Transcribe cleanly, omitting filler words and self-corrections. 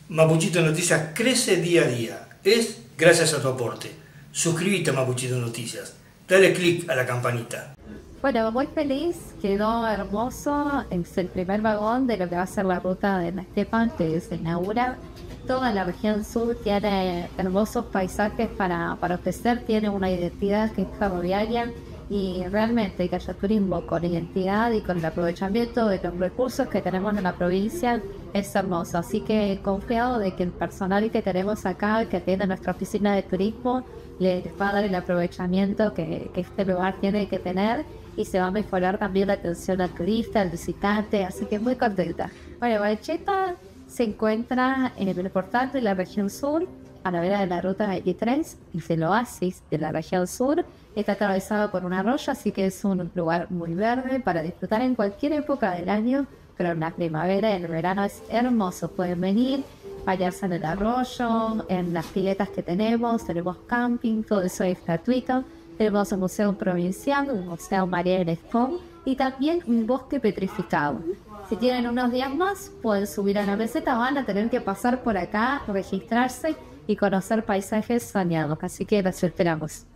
Mapuchito Noticias crece día a día. Es gracias a tu aporte. Suscríbete a Mapuchito Noticias. Dale click a la campanita. Bueno, muy feliz, quedó hermoso. Es el primer vagón de lo que va a ser la ruta de la Estepan, que se inaugura. Toda la región sur tiene hermosos paisajes para ofrecer, tiene una identidad que es ferroviaria y realmente que haya turismo con identidad y con el aprovechamiento de los recursos que tenemos en la provincia es hermoso. Así que confiado de que el personal que tenemos acá, que atiende nuestra oficina de turismo, les va a dar el aprovechamiento que este lugar tiene que tener y se va a mejorar también la atención al turista, al visitante, así que muy contenta. Bueno, Valcheta se encuentra en el portal de la región sur, a la vera de la ruta 23, es el oasis de la región sur, está atravesado por un arroyo, así que es un lugar muy verde para disfrutar en cualquier época del año, pero en la primavera y en el verano es hermoso, pueden venir, bañarse en el arroyo, en las piletas que tenemos camping, todo eso es gratuito. Tenemos un museo provincial, un museo María Escom y también un bosque petrificado. Si tienen unos días más, pueden subir a la meseta, van a tener que pasar por acá, registrarse y conocer paisajes soñados. Así que los esperamos.